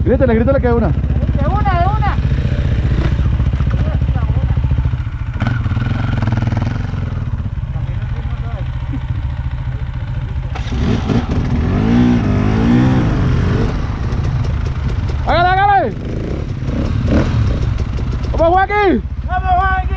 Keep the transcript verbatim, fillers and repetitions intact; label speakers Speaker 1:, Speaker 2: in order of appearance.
Speaker 1: Grítale, grítale que hay una.
Speaker 2: De una, de una.
Speaker 1: ¡Hágale, hágale! ¡Vamos, Joaquín!
Speaker 2: ¡Vamos, Joaquín!